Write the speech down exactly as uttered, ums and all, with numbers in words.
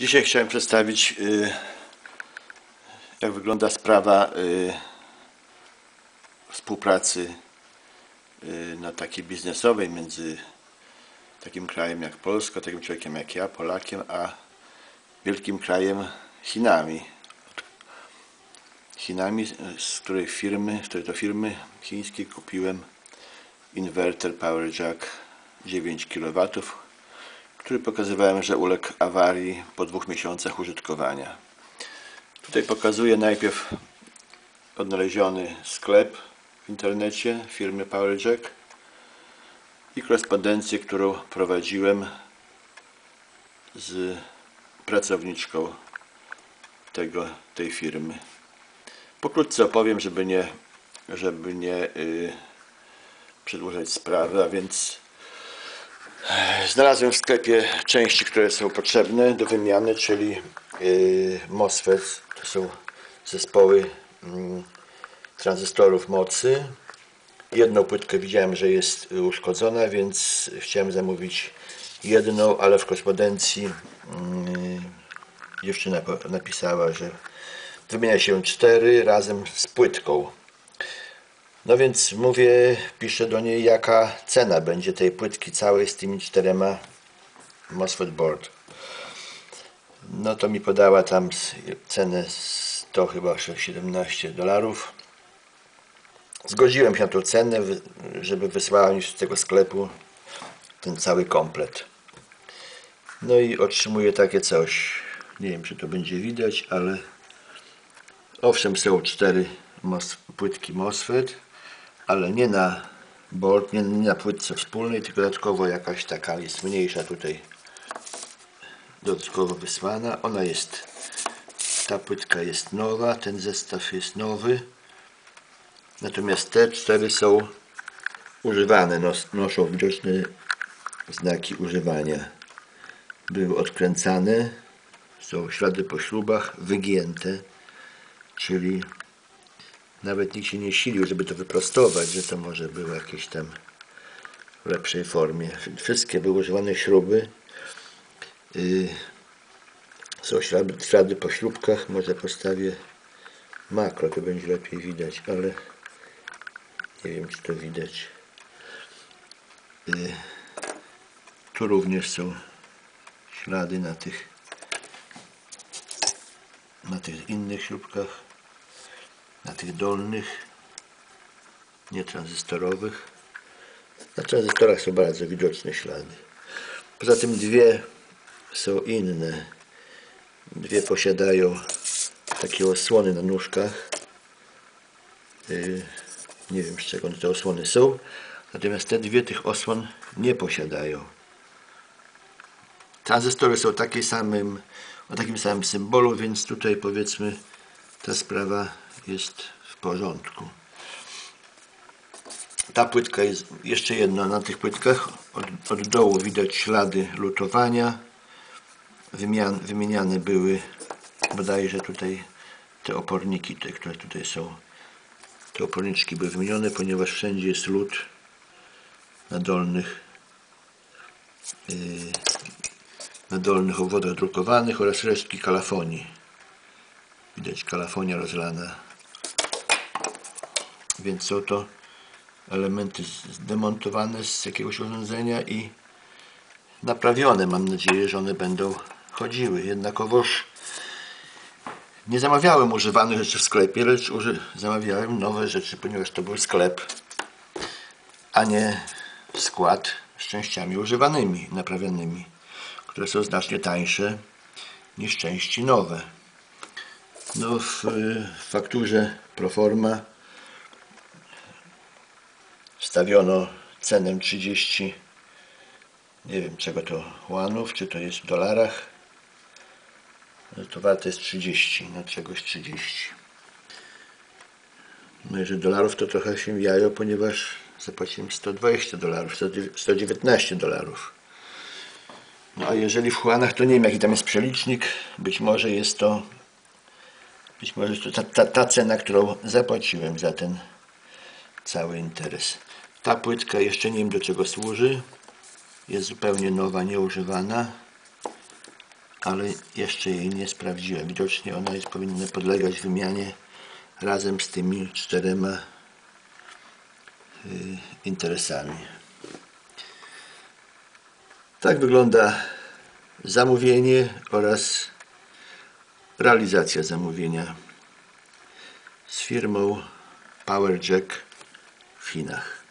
Dzisiaj chciałem przedstawić, jak wygląda sprawa współpracy na takiej biznesowej między takim krajem jak Polska, takim człowiekiem jak ja, Polakiem, a wielkim krajem Chinami. Chinami, z której firmy, z której to firmy chińskiej kupiłem inwerter Power Jack dziewięć kilowatów, który pokazywałem, że uległ awarii po dwóch miesiącach użytkowania. Tutaj pokazuję najpierw odnaleziony sklep w internecie firmy Power Jack i korespondencję, którą prowadziłem z pracowniczką tego, tej firmy. Pokrótce opowiem, żeby nie, żeby nie yy, przedłużać sprawy, a więc znalazłem w sklepie części, które są potrzebne do wymiany, czyli yy, MOSFET, to są zespoły yy, tranzystorów mocy. Jedną płytkę widziałem, że jest uszkodzona, więc chciałem zamówić jedną, ale w korespondencji yy, dziewczyna napisała, że wymienia się cztery razem z płytką. No więc mówię, piszę do niej, jaka cena będzie tej płytki całej z tymi czterema MOSFET board. No to mi podała tam cenę sto chyba siedemnaście dolarów. Zgodziłem się na tą cenę, żeby wysłała mi z tego sklepu ten cały komplet. No i otrzymuję takie coś. Nie wiem, czy to będzie widać, ale owszem, są cztery płytki MOSFET, ale nie na board, nie, nie na płytce wspólnej, tylko dodatkowo jakaś taka jest mniejsza tutaj dodatkowo wysłana. Ona jest, ta płytka jest nowa, ten zestaw jest nowy, natomiast te cztery są używane, nos, noszą widoczne znaki używania. Były odkręcane, są ślady po śrubach, wygięte, czyli nawet nikt się nie silił, żeby to wyprostować, że to może było jakieś tam w lepszej formie. Wszystkie były używane śruby. Yy, są ślady, ślady po śrubkach. Może postawię makro, to będzie lepiej widać, ale nie wiem, czy to widać. Yy, tu również są ślady na tych na tych innych śrubkach, na tych dolnych, nietranzystorowych. Na tranzystorach są bardzo widoczne ślady. Poza tym dwie są inne. Dwie posiadają takie osłony na nóżkach. Yy, nie wiem, z czego te osłony są. Natomiast te dwie tych osłon nie posiadają. Tranzystory są takie samym, o takim samym symbolu, więc tutaj powiedzmy ta sprawa jest w porządku. Ta płytka jest jeszcze jedna na tych płytkach. Od, od dołu widać ślady lutowania. Wymian, wymieniane były bodajże tutaj te oporniki, te, które tutaj są. Te oporniczki były wymienione, ponieważ wszędzie jest lut na dolnych yy, na dolnych obwodach drukowanych oraz resztki kalafonii. Widać kalafonia rozlana. Więc są to elementy zdemontowane z jakiegoś urządzenia i naprawione. Mam nadzieję, że one będą chodziły. Jednakowoż nie zamawiałem używanych rzeczy w sklepie, lecz uży zamawiałem nowe rzeczy, ponieważ to był sklep, a nie skład z częściami używanymi, naprawianymi, które są znacznie tańsze niż części nowe. No w fakturze proforma stawiono cenę trzydzieści, nie wiem czego to, juanów, czy to jest w dolarach. To warte jest trzydzieści, na czegoś trzydzieści. No jeżeli dolarów, to trochę się jajo, ponieważ zapłaciłem sto dwadzieścia dolarów, sto dziewiętnaście dolarów. No a jeżeli w juanach, to nie wiem jaki tam jest przelicznik, być może jest to być może jest to ta, ta, ta cena, którą zapłaciłem za ten cały interes. Ta płytka jeszcze nie wiem do czego służy, jest zupełnie nowa, nieużywana. ale jeszcze jej nie sprawdziłem. Widocznie ona jest, powinna podlegać wymianie razem z tymi czterema y, interesami. Tak wygląda zamówienie oraz realizacja zamówienia z firmą PowerJack w Chinach.